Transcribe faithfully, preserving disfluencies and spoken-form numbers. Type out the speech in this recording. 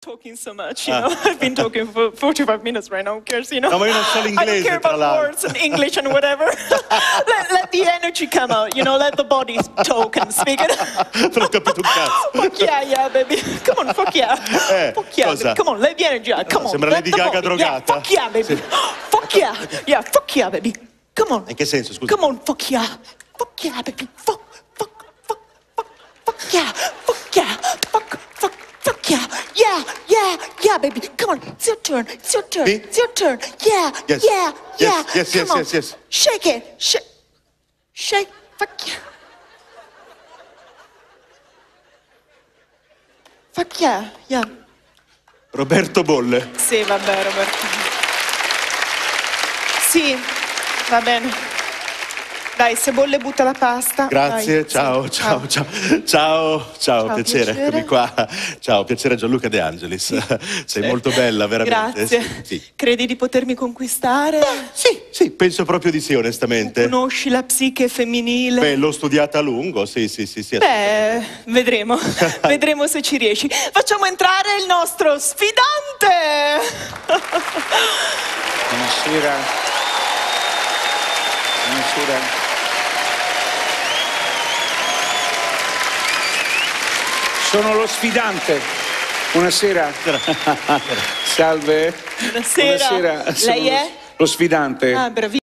talking so much, you know. I've been talking for forty-five minutes right now. Who cares, you know? No, ma io non so l'inglese, I don't care about words and English and whatever. let, let the energy come out, you know. Let the body talk and speak it. Non ho capito un cazzo. Fuck yeah, yeah, baby. Come on, fuck yeah. Eh, fuck yeah, cosa? baby. Come on, let the energy out. Come on. Sembra let Lady the Gaga body. drogata. Yeah, fuck yeah, baby. Sì. Fuck yeah. Yeah, fuck yeah, baby. Come on. In che senso, scusa? Come on, fuck yeah. Fuck yeah, baby. Fuck, fuck, fuck, fuck, fuck yeah. Fuck yeah. Fuck, fuck, fuck yeah. Yeah, yeah, yeah, baby. Come on. It's your turn. It's your turn. Me? It's your turn. Yeah, Yes. yeah, Yes, yeah. yes, Come yes, on. yes, yes. Shake it. Shake. Shake. Fuck yeah. Fuck yeah. Yeah. Roberto Bolle. Sì, vabbè, Roberto. Sì, va bene. Dai, se bolle butta la pasta. Grazie, Dai, ciao, sì. ciao, ciao, ciao, ciao, piacere, piacere. eccomi qua. Ciao, piacere Gianluca De Angelis. Sei molto bella, veramente. Grazie. Sì. Credi di potermi conquistare? Sì, sì, penso proprio di sì, onestamente. Conosci la psiche femminile? Beh, l'ho studiata a lungo, sì, sì, sì, sì. Beh, vedremo. Vedremo se ci riesci. Facciamo entrare il nostro sfidante! Buonasera. Buonasera. Sono lo sfidante. Buonasera. Salve. Buonasera. Buonasera. Sono Lei è? Lo sfidante. Ah, bravissimo.